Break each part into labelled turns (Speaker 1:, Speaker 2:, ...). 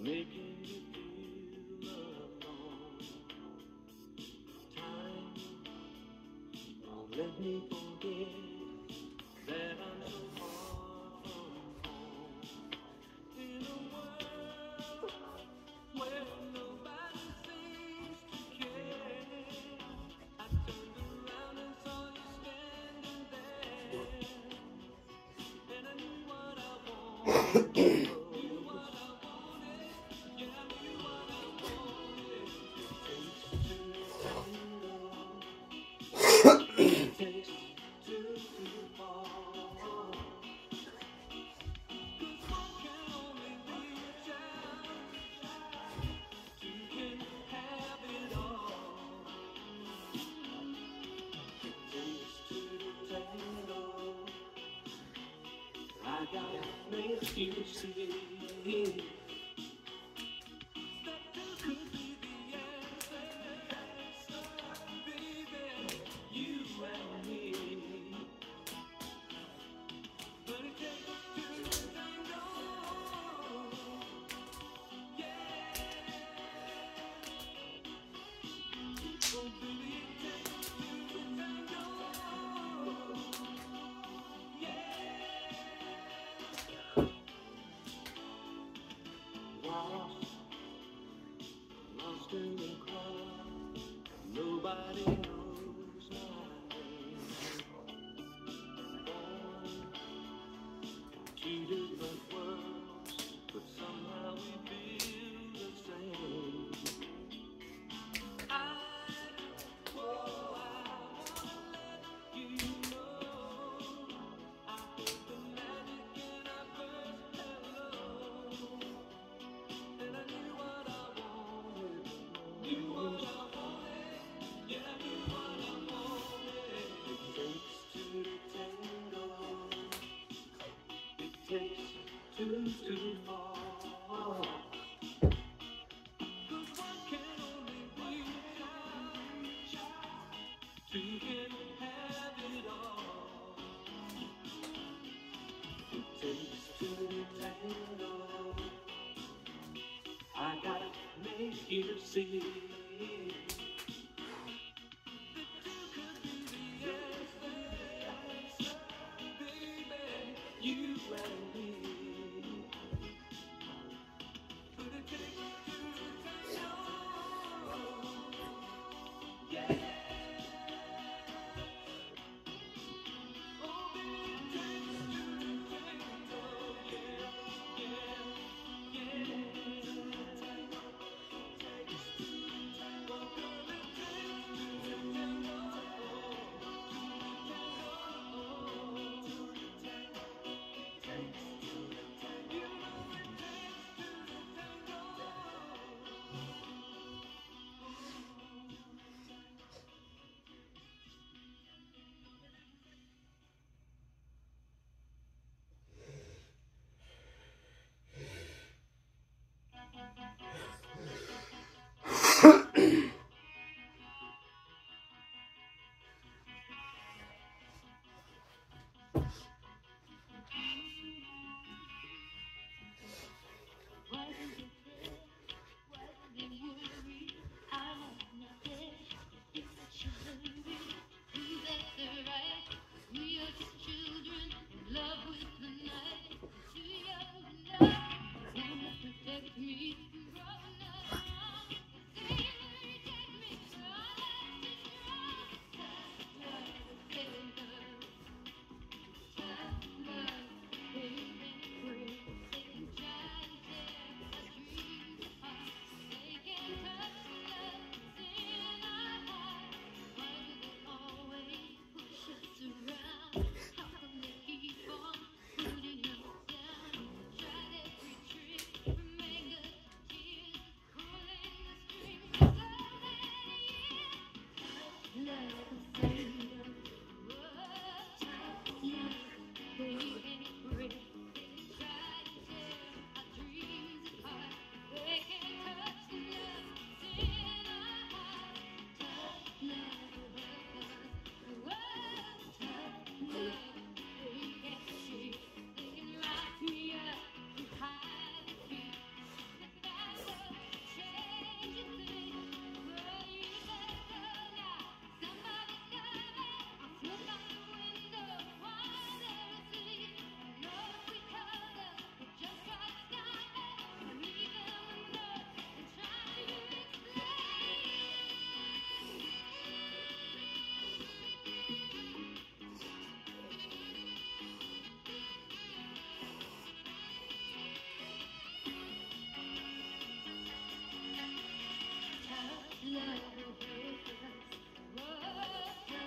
Speaker 1: making you feel alone. Time won't let me forget that I'm so far from home. In a world where nobody seems to care, I turned around and saw you standing there, and I knew what I wanted. Knew what I wanted. Yeah, I knew what I wanted. It takes two to fall. 'Cause one can only reach out, two can have it all. It takes two to tango. I gotta make you see that two could be the answer, baby, you and me. But it takes two to tango, yeah. Oh, baby, it takes two to tango, yeah. Lost in the crowd, nobody knows my name. Born two different worlds, but somehow we feel the same. I wanna let you know I felt the magic in our first hello, and I knew what I wanted. Knew what I wanted. Yeah, I knew what I wanted. It takes two to tango. It takes two to fall. 'Cause one can only reach out, two can have it all. It takes two to tango. I gotta make you see that two could be the answer, baby, you and me. But it takes two to tango, yeah. Oh, baby, it takes two to tango, yeah, yeah, yeah. Oh, girl, it takes two to tango, two to tango, two to tango.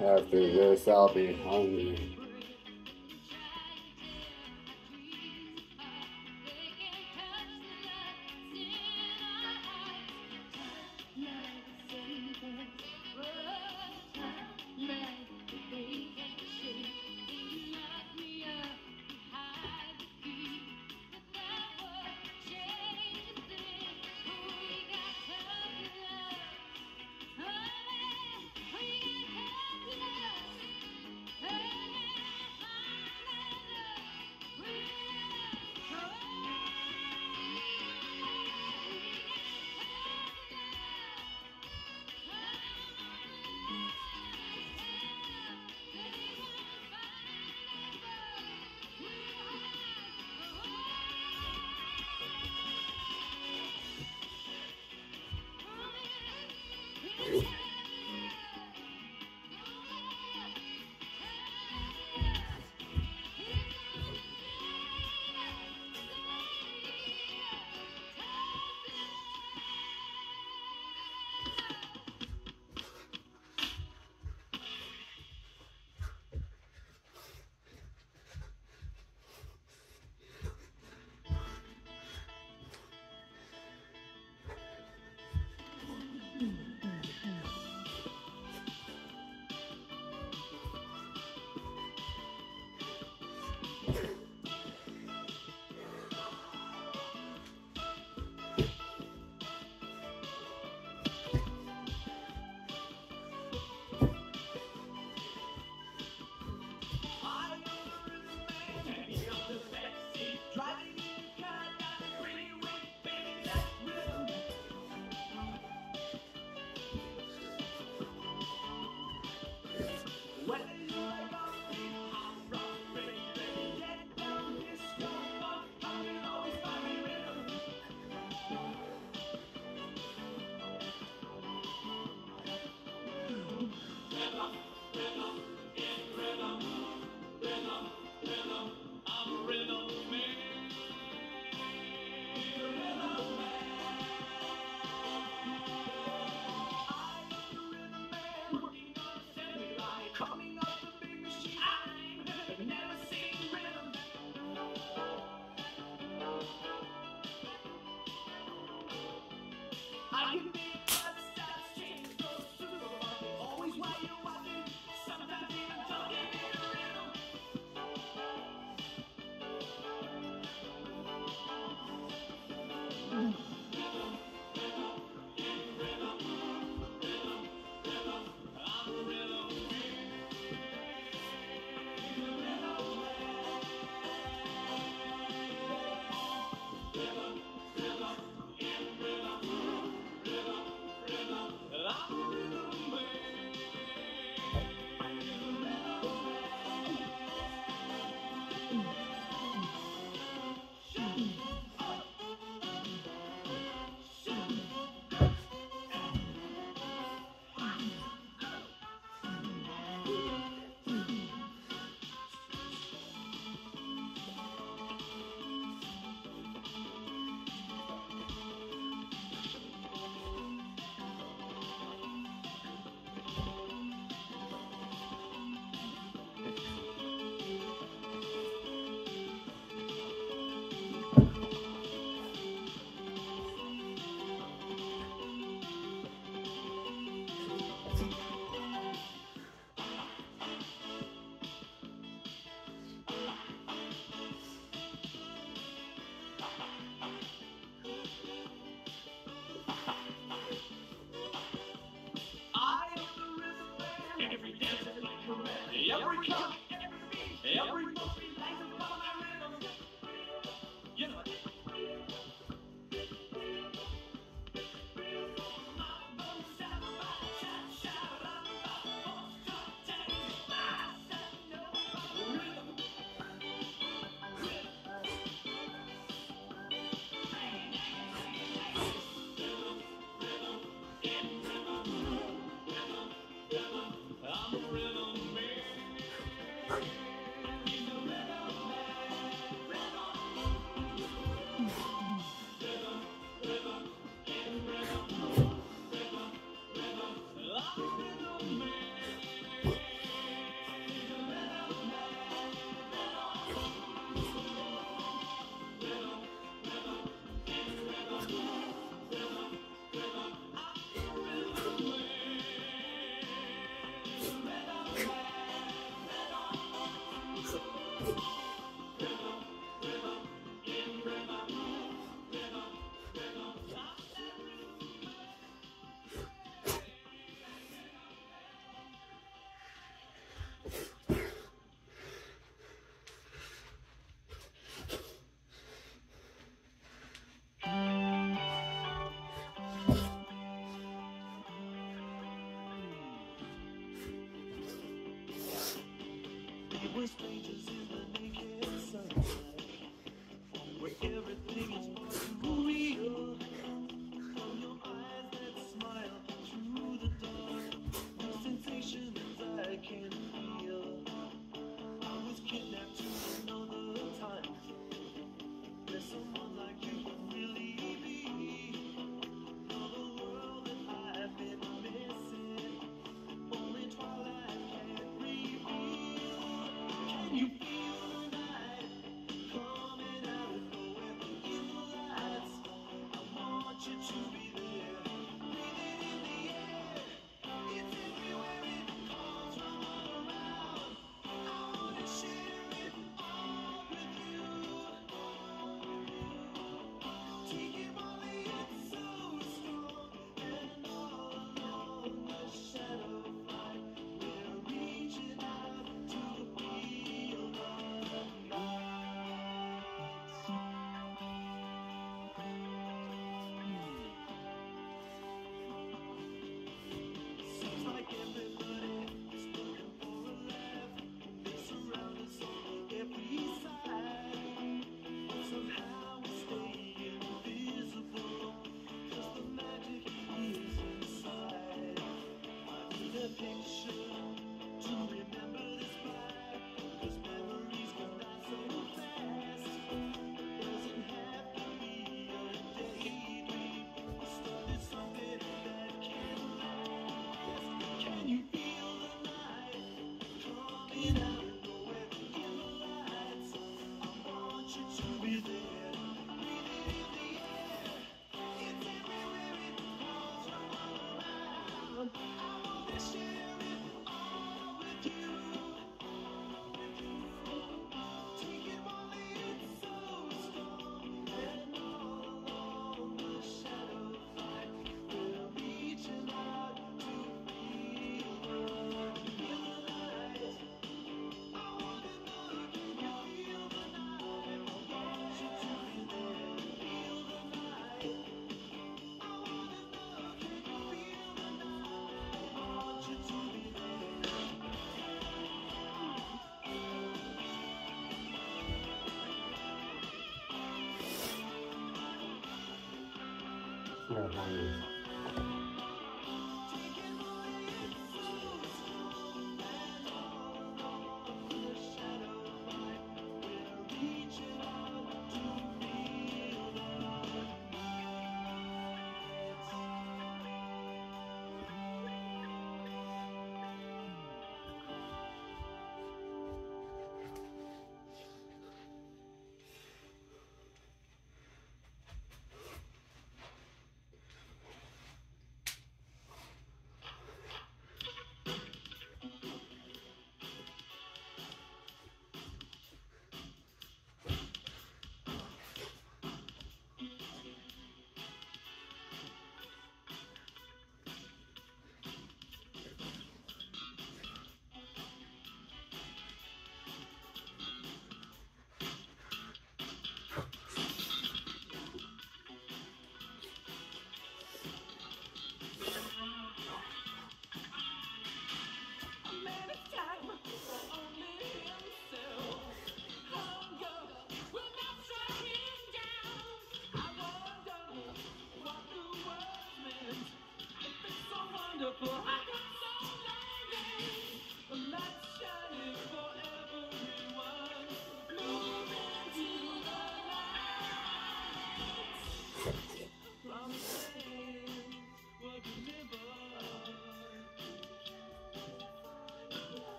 Speaker 2: After this, I'll be hungry.
Speaker 1: We're strangers in the naked sunlight, where everything is far too real. From your eyes that smile through the dark, the sensations I can feel. I was kidnapped to another time zone, where someone like you could really be. Another world that I've been missing, only twilight can reveal. Can you feel the night coming out of nowhere in the lights? I want you to be there, breathing in the air. It's everywhere, it comes from all around. I wanna share it all with you. Take it, Molly, it's so strong. And all along the shadow fight, we're reaching out to feel the night. Seems like everybody's looking for a laugh. They surround us on every side. But somehow we stay invisible, 'cause the magic is inside. I need a picture to remember this by, 'cause memories come back so fast. It doesn't have to be a daydream. We started something that can last. Can you feel the night coming out of nowhere in the lights? I want you to be there, breathing in the air. It's everywhere, it comes from all around. I wanna share it all with you. Take it, Molly, it's so strong. And all along the shadow fight, we're reaching out to feel the night. I wanna know, can you feel the night? I want you to be there, feel the night. I wanna know, can you feel the night? I want you to be there.
Speaker 2: Yeah, hungry.
Speaker 1: Take it, Molly, it's so strong. And all along the shadow fight, we're reaching out to feel the night.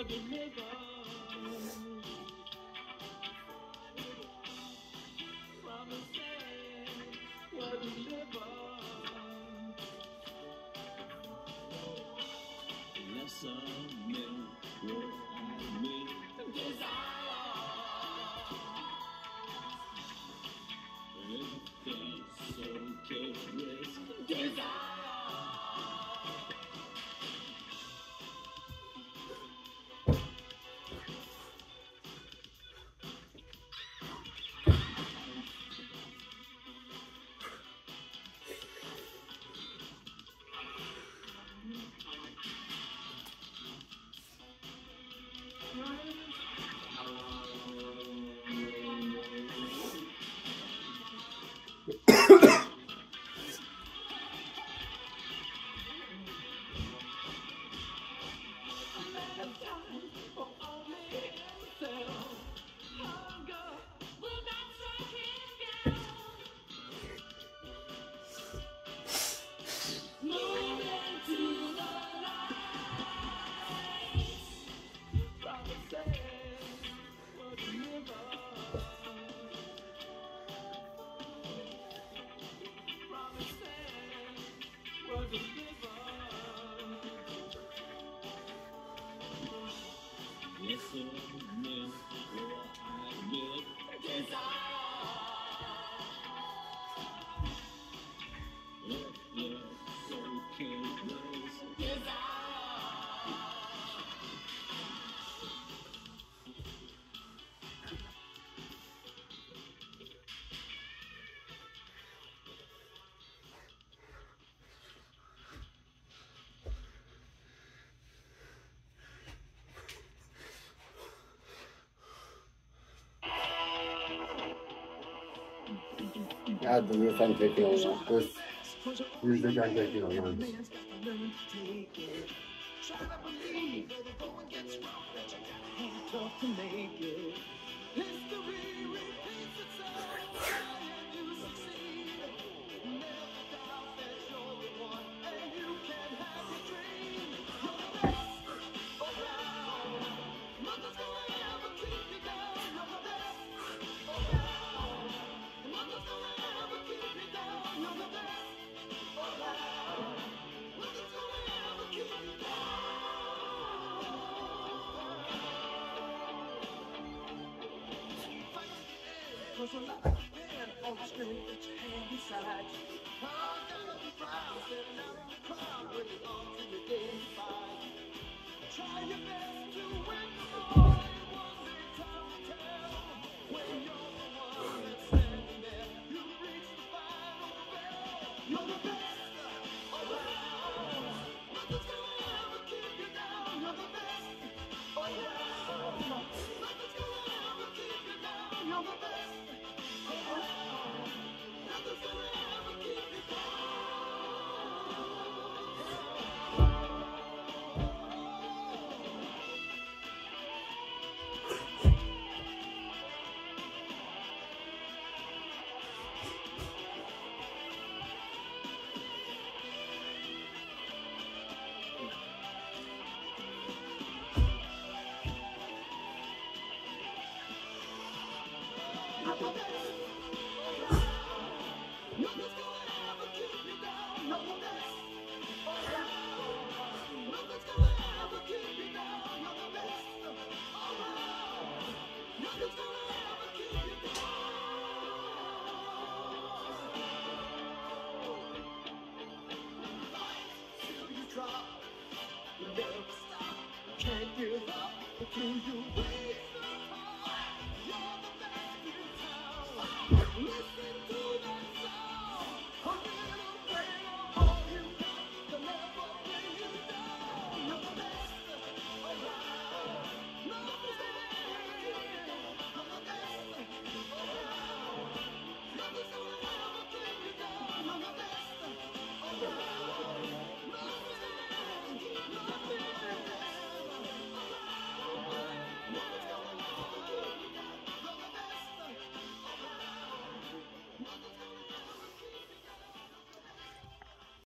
Speaker 2: Ja, das ist ein Techno. Das ist nicht ein Techno, Mann.
Speaker 1: Cause a lot of men on the street that you hang beside you. I'm gonna be proud, standing out in the crowd when you come to the day fight. Try your best.